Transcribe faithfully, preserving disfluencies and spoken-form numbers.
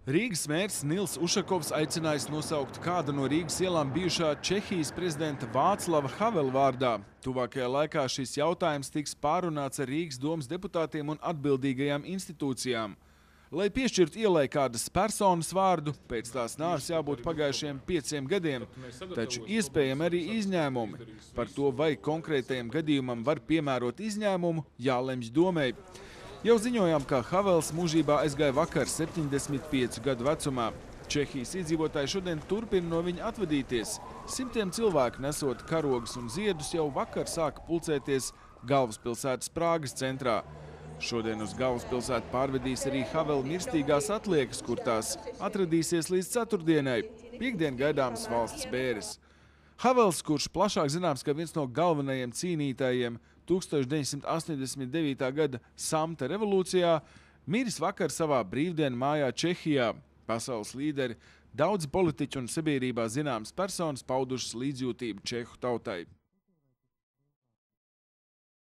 Rīgas mērs Nils Ušakovs aicinājis nosaukt kādu no Rīgas ielām bijušā Čehijas prezidenta Vāclava Havela vārdā. Tuvākajā laikā šis jautājums tiks pārunāts ar Rīgas domas deputātiem un atbildīgajām institūcijām. Lai piešķirtu ielai kādas personas vārdu, pēc tās nāves jābūt pagājušiem pieciem gadiem, taču iespējami arī izņēmumi. Par to, vai konkrētajam gadījumam var piemērot izņēmumu, jālemj domei. Jau ziņojām, ka Havels mūžībā aizgāja vakar septiņdesmit piecu gadu vecumā. Čehijas iedzīvotāji šodien turpina no viņa atvadīties. Simtiem cilvēku nesot karogus un ziedus jau vakar sāka pulcēties galvaspilsētas Prāgas centrā. Šodien uz galvaspilsētu pārvedīs arī Havela mirstīgās atliekas, kur tās atradīsies līdz ceturtdienai. Piektdien gaidāms valsts bēres. Havels, kurš plašāk zināms, ka viens no galvenajiem cīnītājiem tūkstoš deviņsimt astoņdesmit devītā gada Samta revolūcijā, miris vakar savā brīvdienu mājā Čehijā. Pasaules līderi, daudzi politiķi un sabiedrībā zināmas personas paudušas līdzjūtību čehu tautai.